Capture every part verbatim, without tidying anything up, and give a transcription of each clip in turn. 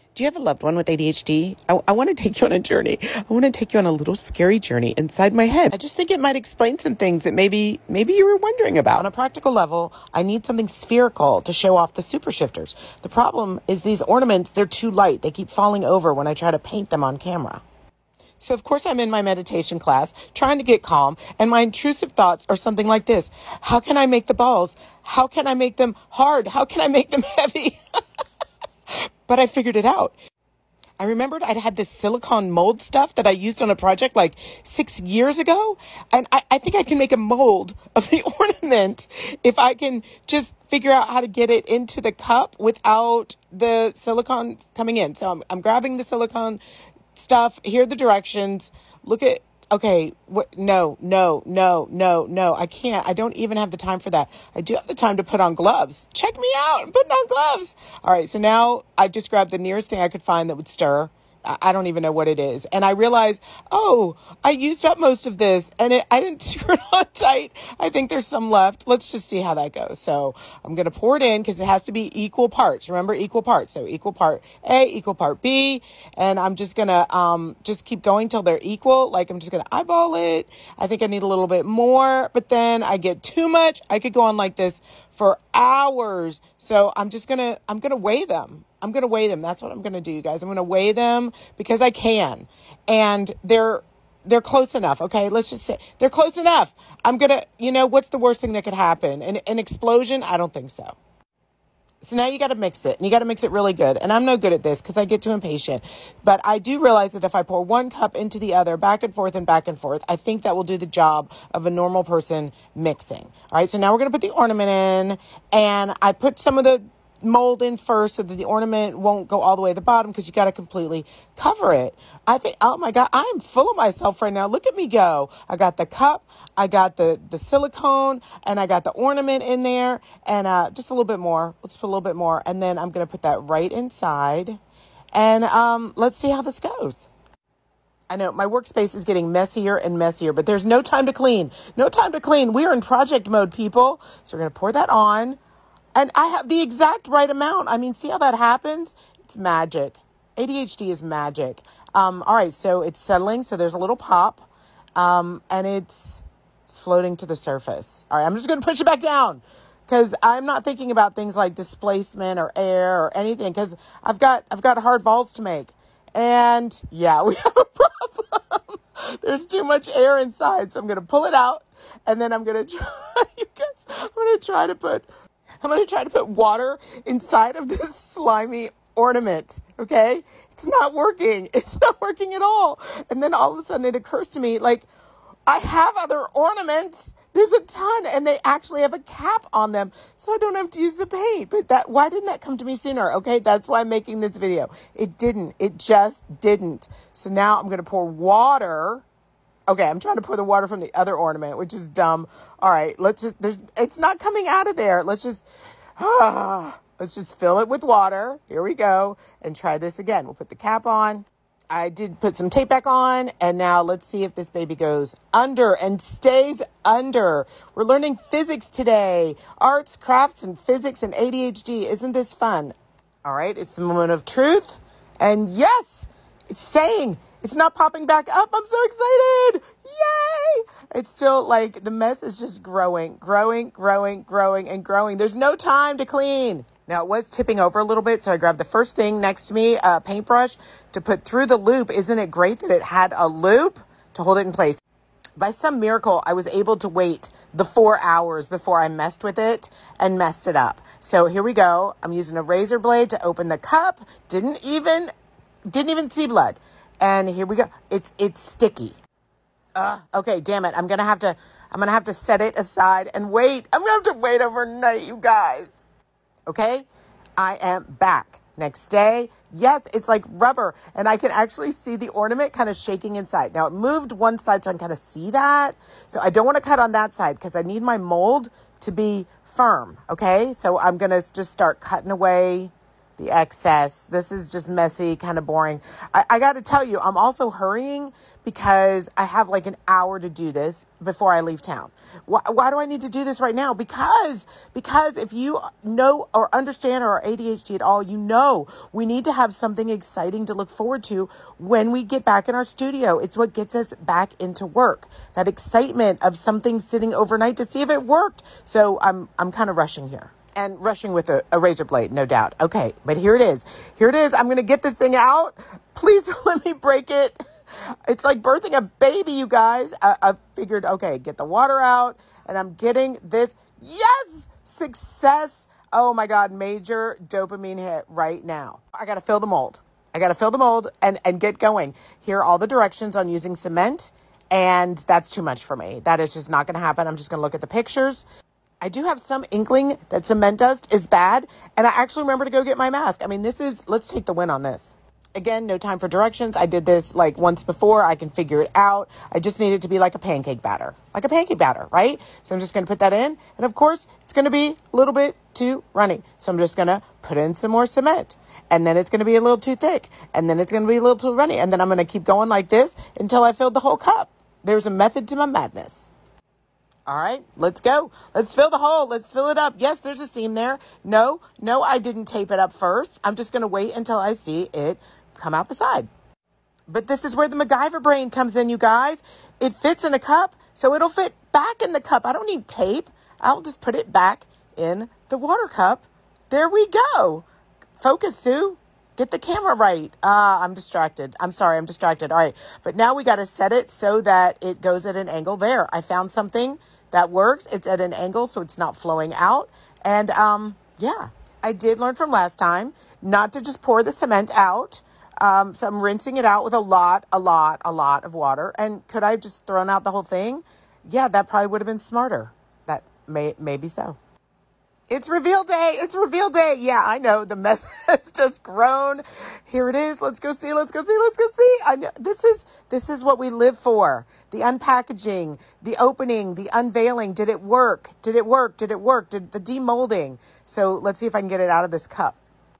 Do you have a loved one with A D H D? I, I want to take you on a journey. I want to take you on a little scary journey inside my head. I just think it might explain some things that maybe maybe you were wondering about. On a practical level, I need something spherical to show off the super shifters. The problem is these ornaments, they're too light. They keep falling over when I try to paint them on camera. So, of course, I'm in my meditation class trying to get calm, and my intrusive thoughts are something like this. How can I make the balls? How can I make them hard? How can I make them heavy? But I figured it out. I remembered I'd had this silicone mold stuff that I used on a project like six years ago. And I, I think I can make a mold of the ornament if I can just figure out how to get it into the cup without the silicone coming in. So I'm, I'm grabbing the silicone stuff. Here are the directions. Look at, okay, what, no, no, no, no, no, I can't. I don't even have the time for that. I do have the time to put on gloves. Check me out. I'm putting on gloves. All right. So now I just grabbed the nearest thing I could find that would stir. I don't even know what it is. And I realized, oh, I used up most of this and it, I didn't screw it on tight. I think there's some left. Let's just see how that goes. So I'm going to pour it in because it has to be equal parts. Remember, equal parts. So equal part A, equal part B. And I'm just going to um just keep going till they're equal. Like I'm just going to eyeball it. I think I need a little bit more, but then I get too much. I could go on like this for hours. So I'm just going to, I'm going to weigh them. I'm going to weigh them. That's what I'm going to do, you guys. I'm going to weigh them because I can. And they're, they're close enough. Okay. Let's just say they're close enough. I'm going to, you know, what's the worst thing that could happen? An, an explosion? I don't think so. So now you got to mix it and you got to mix it really good. And I'm no good at this because I get too impatient, but I do realize that if I pour one cup into the other back and forth and back and forth, I think that will do the job of a normal person mixing. All right. So now we're going to put the ornament in, and I put some of the mold in first so that the ornament won't go all the way to the bottom because you got to completely cover it. I think, oh my God, I'm full of myself right now. Look at me go. I got the cup, I got the, the silicone, and I got the ornament in there, and uh, just a little bit more. Let's put a little bit more. And then I'm going to put that right inside, and um, let's see how this goes. I know my workspace is getting messier and messier, but there's no time to clean. No time to clean. We are in project mode, people. So we're going to pour that on. And I have the exact right amount. I mean, see how that happens? It's magic. A D H D is magic. Um, all right, so it's settling. So there's a little pop, um, and it's, it's floating to the surface. All right, I'm just going to push it back down because I'm not thinking about things like displacement or air or anything because I've got I've got hard balls to make. And yeah, we have a problem. There's too much air inside, so I'm going to pull it out, and then I'm going to try. You guys, I'm going to try to put. I'm going to try to put water inside of this slimy ornament, okay? It's not working. It's not working at all. And then all of a sudden it occurs to me, like, I have other ornaments. There's a ton, and they actually have a cap on them, so I don't have to use the paint. But that, why didn't that come to me sooner? Okay, that's why I'm making this video. It didn't. It just didn't. So now I'm going to pour water. Okay, I'm trying to pour the water from the other ornament, which is dumb. All right, let's just, there's, it's not coming out of there. Let's just, ah, let's just fill it with water. Here we go. And try this again. We'll put the cap on. I did put some tape back on. And now let's see if this baby goes under and stays under. We're learning physics today. Arts, crafts, and physics and A D H D. Isn't this fun? All right, it's the moment of truth. And yes, it's staying. It's not popping back up. I'm so excited. Yay. It's still like the mess is just growing, growing, growing, growing, and growing. There's no time to clean. Now, it was tipping over a little bit, so I grabbed the first thing next to me, a paintbrush, to put through the loop. Isn't it great that it had a loop to hold it in place? By some miracle, I was able to wait the four hours before I messed with it and messed it up. So here we go. I'm using a razor blade to open the cup. Didn't even, didn't even see blood. And here we go. It's it's sticky. Uh, okay, damn it. I'm going to have to I'm going to have to set it aside and wait. I'm going to have to wait overnight, you guys. Okay? I am back. Next day. Yes, it's like rubber, and I can actually see the ornament kind of shaking inside. Now, it moved one side, so I can kind of see that. So I don't want to cut on that side because I need my mold to be firm, okay? So I'm going to just start cutting away the excess. This is just messy, kind of boring. I, I got to tell you, I'm also hurrying because I have like an hour to do this before I leave town. Why, why do I need to do this right now? Because, because if you know or understand our A D H D at all, you know we need to have something exciting to look forward to when we get back in our studio. It's what gets us back into work. That excitement of something sitting overnight to see if it worked. So I'm, I'm kind of rushing here. And rushing with a, a razor blade, no doubt. Okay, but here it is. Here it is. I'm going to get this thing out. Please don't let me break it. It's like birthing a baby, you guys. I, I figured, okay, get the water out, and I'm getting this. Yes! Success. Oh, my God. Major dopamine hit right now. I got to fill the mold. I got to fill the mold and, and get going. Here are all the directions on using cement, and that's too much for me. That is just not going to happen. I'm just going to look at the pictures. I do have some inkling that cement dust is bad, and I actually remember to go get my mask. I mean, this is, let's take the win on this. Again, no time for directions. I did this like once before. I can figure it out. I just need it to be like a pancake batter, like a pancake batter, right? So I'm just going to put that in. And of course, it's going to be a little bit too runny. So I'm just going to put in some more cement, and then it's going to be a little too thick, and then it's going to be a little too runny. And then I'm going to keep going like this until I filled the whole cup. There's a method to my madness. All right, let's go. Let's fill the hole. Let's fill it up. Yes, there's a seam there. No, no, I didn't tape it up first. I'm just going to wait until I see it come out the side. But this is where the MacGyver brain comes in, you guys. It fits in a cup, so it'll fit back in the cup. I don't need tape. I'll just put it back in the water cup. There we go. Focus, Sue. Get the camera right. Ah, uh, I'm distracted. I'm sorry, I'm distracted. All right, but now we got to set it so that it goes at an angle there. I found something that works. It's at an angle, so it's not flowing out. And um, yeah, I did learn from last time not to just pour the cement out. Um, so I'm rinsing it out with a lot, a lot, a lot of water. And could I have just thrown out the whole thing? Yeah, that probably would have been smarter. That may, maybe so. It's reveal day. It's reveal day. Yeah, I know. The mess has just grown. Here it is. Let's go see. Let's go see. Let's go see. I know. This is, this is what we live for. The unpackaging, the opening, the unveiling. Did it work? Did it work? Did it work? Did the demolding? So let's see if I can get it out of this cup.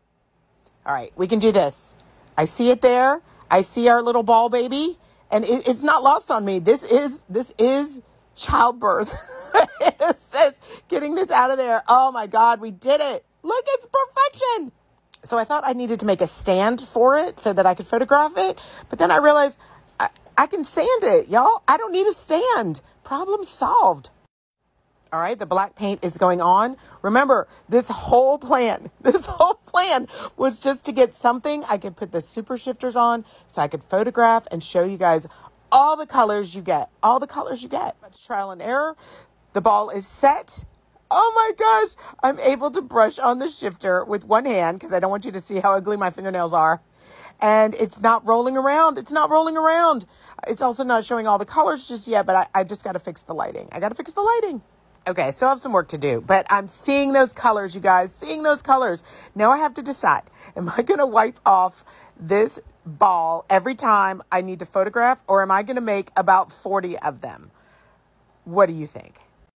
All right, we can do this. I see it there. I see our little ball baby, and it, it's not lost on me. This is, this is childbirth. It says getting this out of there. Oh my God, we did it. Look, it's perfection. So I thought I needed to make a stand for it so that I could photograph it. But then I realized I, I can sand it, y'all. I don't need a stand. Problem solved. All right, the black paint is going on. Remember, this whole plan, this whole plan was just to get something I could put the super shifters on so I could photograph and show you guys all the colors you get, all the colors you get. Much trial and error. The ball is set. Oh my gosh, I'm able to brush on the shifter with one hand because I don't want you to see how ugly my fingernails are. And it's not rolling around. It's not rolling around. It's also not showing all the colors just yet, but I, I just got to fix the lighting. I got to fix the lighting. Okay, I still have some work to do, but I'm seeing those colors, you guys, seeing those colors. Now I have to decide, am I going to wipe off this ball every time I need to photograph, or am I going to make about forty of them? What do you think?